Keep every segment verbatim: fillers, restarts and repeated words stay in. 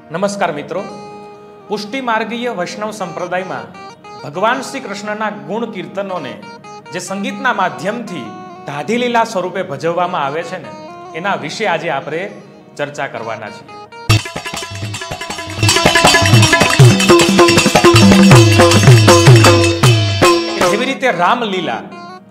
નમસ્કાર મિત્રો, પુષ્ટિ માર્ગીય વૈષ્ણવ સંપ્રદાયમાં ભગવાન શ્રી કૃષ્ણના ગુણ કીર્તનોને જે સંગીતના માધ્યમથી દાઢી લીલા સ્વરૂપે ભજવવામાં આવે છે ને એના વિશે આજે આપણે ચર્ચા કરવાના છીએ. જેવી રીતે રામલીલા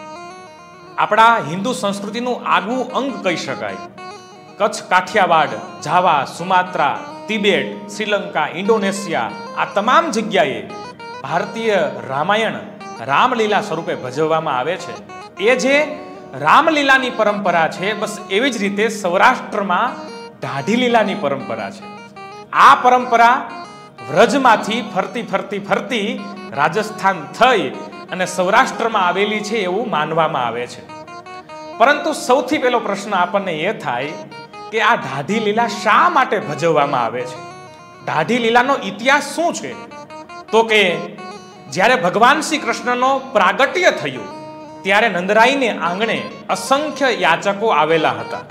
આપણા હિન્દુ સંસ્કૃતિનું આગવું અંગ કહી શકાય. Kutch, Kathiawar, Java, Sumatra, Tibet, Sri Lanka, Indonesia આ તમામ જગ્યાએ ભારતીય રામાયણ રામલીલા સ્વરૂપે ભજવવામાં આવે છે. એ જે રામલીલાની પરંપરા છે, બસ એવી જ રીતે સૌરાષ્ટ્રમાં દાઢી લીલાની પરંપરા છે. આ પરંપરા વ્રજમાંથી ફરતી ફરતી ફરતી રાજસ્થાન થઈ અને સૌરાષ્ટ્રમાં આવેલી છે એવું માનવામાં આવે છે. પરંતુ સૌથી પહેલો પ્રશ્ન આપણને એ થાય કે આ દાઢી લીલા શા માટે ભજવવામાં આવે છે? દાઢી લીલાનો ઇતિહાસ શું છે? તો કે જ્યારે ભગવાન શ્રી કૃષ્ણનો પ્રાગટ્ય થયું ત્યારે નંદરાયને આંગણે અસંખ્ય યાચકો આવેલા હતા.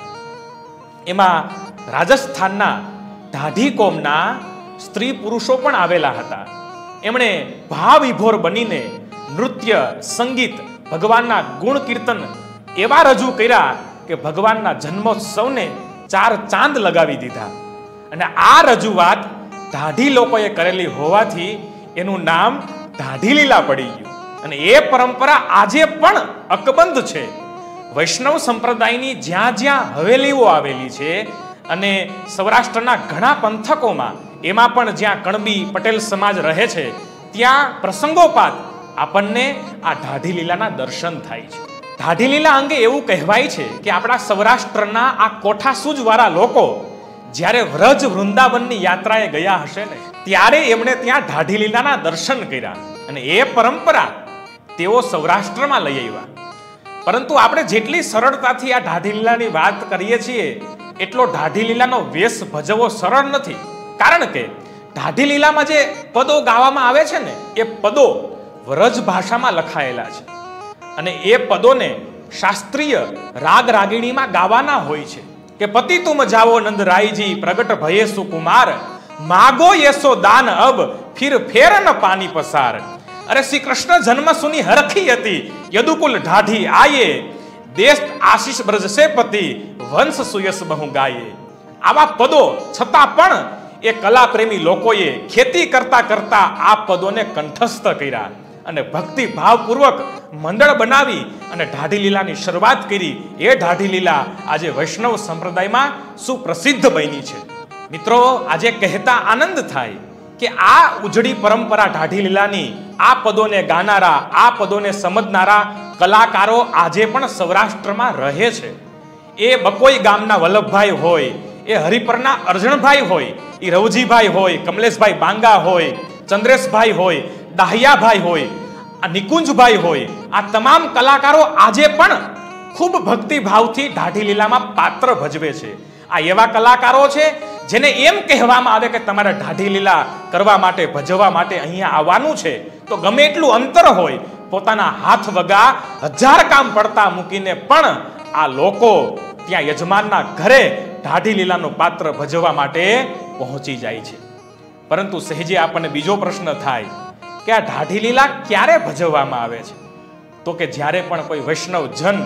એમાં રાજસ્થાનના દાઢી કોમના સ્ત્રી પુરુષો પણ આવેલા હતા. એમણે ભાવવિભોર બનીને નૃત્ય, સંગીત, ભગવાનના ગુણ કીર્તન એવા રજૂ કર્યા કે ભગવાનના જન્મોત્સવને ચાર ચાંદ લગાવી દીધા. અને આ રજૂઆત દાઢી લોકોએ કરેલી હોવાથી એનું નામ દાઢી લીલા પડી ગયું. અને એ પરંપરા આજે પણ અકબંધ છે. વૈષ્ણવ સંપ્રદાયની જ્યાં જ્યાં હવેલીઓ આવેલી છે અને સૌરાષ્ટ્રના ઘણા પંથકોમાં, એમાં પણ જ્યાં કણબી પટેલ સમાજ રહે છે, ત્યાં પ્રસંગોપાત આપણને આ દાઢી લીલાના દર્શન થાય છે. દાઢી લીલા અંગે એવું કહેવાય છે કે આપણા સૌરાષ્ટ્રના આ કોઠાસૂજ વાળા લોકો જ્યારે વ્રજ વૃંદાવનની યાત્રાએ ગયા હશે ને ત્યારે એમણે ત્યાં દાઢી લીલાના દર્શન કર્યા અને એ પરંપરા તેઓ સૌરાષ્ટ્રમાં લઈ આવ્યા. પરંતુ આપણે જેટલી સરળતાથી આ દાઢી લીલાની વાત કરીએ છીએ એટલો દાઢી લીલાનો વેશ ભજવવો સરળ નથી. કારણ કે દાઢી લીલામાં જે પદો ગાવામાં આવે છે ને એ પદો વ્રજ ભાષામાં લખાયેલા છે અને એ પદોને શાસ્ત્રીય રાગ રાગીણીમાં ગાવાના હોય છે કે પતિ તુમ જાવો નંદરાયજી પ્રગટ ભયે સુકુમાર માગો યેસો દાન અબ ફિર ફેર ન પાની પસાર. અરે શ્રી કૃષ્ણ જન્મ સુની હરખી હતી યદુકુલ ઢાઢી આયે દેશ આશીષ બ્રજસે પતિ વંશ સુયસ બહુ ગાયે. આવા પદો છતાં પણ એ કલા પ્રેમી લોકોએ ખેતી કરતા કરતા આ પદોને કંઠસ્થ કર્યા અને ભક્તિ ભાવપૂર્વક મંડળ બનાવી અને દાઢી લીલાની શરૂઆત કરી. એ દાઢી લીલા આજે વૈષ્ણવ સંપ્રદાયમાં સુપ્રસિદ્ધ બની છે. મિત્રો, આજે કહેતા આનંદ થાય કે આ ઉજળી પરંપરા દાઢી લીલાની, આ પદોને ગાનારા, આ પદોને સમજનારા કલાકારો આજે પણ સૌરાષ્ટ્રમાં રહે છે. એ બકોઈ ગામના વલ્લભભાઈ હોય, એ હરિપરના અર્જણભાઈ હોય, એ રવજીભાઈ હોય, કમલેશભાઈ બાંગા હોય, ચંદ્રેશભાઈ હોય, દાહિયાભાઈ હોય, આ નિકુંજભાઈ હોય, આ તમામ કલાકારો આજે પણ ખૂબ ભક્તિભાવથી દાઢી લીલામાં પાત્ર ભજવે છે. આ એવા કલાકારો છે જેને એમ કહેવામાં આવે કે તમારે દાઢી લીલા કરવા માટે, ભજવવા માટે અહીંયા આવવાનું છે તો ગમે એટલું અંતર હોય, પોતાના હાથ વગા હજાર કામ પડતા મૂકીને પણ આ લોકો ત્યાં યજમાનના ઘરે દાઢી લીલાનું પાત્ર ભજવવા માટે પહોંચી જાય છે. પરંતુ સહેજે આપણને બીજો પ્રશ્ન થાય કે આ દાઢી લીલા ક્યારે ભજવવામાં આવે છે? તો કે જ્યારે પણ કોઈ વૈષ્ણવ જન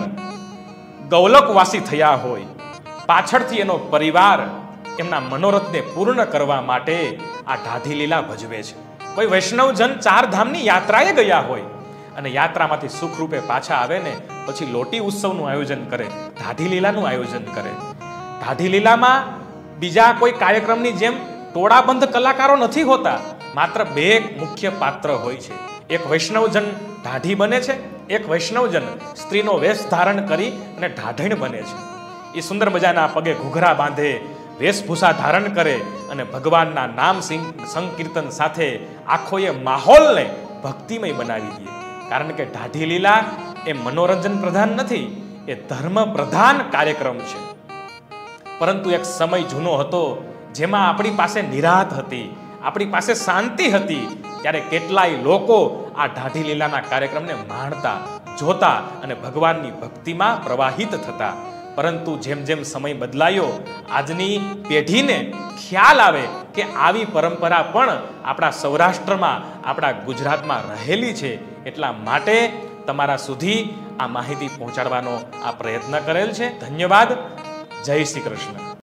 ગૌલકવાસી થયા હોય, પાછળથી એનો પરિવાર એમના મનોરથને પૂર્ણ કરવા માટે આ દાઢી લીલા ભજવે છે. કોઈ વૈષ્ણવ જન ચાર ધામની યાત્રાએ ગયા હોય અને યાત્રામાંથી સુખરૂપે પાછા આવે ને પછી લોટી ઉત્સવનું આયોજન કરે, દાઢી લીલાનું આયોજન કરે. દાઢી લીલામાં બીજા કોઈ કાર્યક્રમની જેમ ટોળાબંધ કલાકારો નથી હોતા. માત્ર બે મુખ્ય પાત્ર હોય છે. એક વૈષ્ણવજન ઢાઢી બને છે, એક વૈષ્ણવજન સ્ત્રીનો વેશ ધારણ કરી અને ઢાઢણ બને છે. એ સુંદર મજાના પગે ઘૂઘરા બાંધે, વેશભૂષા ધારણ કરે અને ભગવાનના નામ સંકીર્તન સાથે આખો એ માહોલને ભક્તિમય બનાવી દે. કારણ કે દાઢી લીલા એ મનોરંજન પ્રધાન નથી, એ ધર્મ પ્રધાન કાર્યક્રમ છે. પરંતુ એક સમય જૂનો હતો જેમાં આપણી પાસે નિરાત હતી, આપણી પાસે શાંતિ હતી, ત્યારે કેટલાય લોકો આ દાઢી લીલાના કાર્યક્રમને માણતા, જોતા અને ભગવાનની ભક્તિમાં પ્રવાહિત થતા. પરંતુ જેમ જેમ સમય બદલાયો, આજની પેઢીને ખ્યાલ આવે કે આવી પરંપરા પણ આપણા સૌરાષ્ટ્રમાં, આપણા ગુજરાતમાં રહેલી છે, એટલા માટે તમારા સુધી આ માહિતી પહોંચાડવાનો આ પ્રયત્ન કરેલ છે. ધન્યવાદ. જય શ્રી કૃષ્ણ.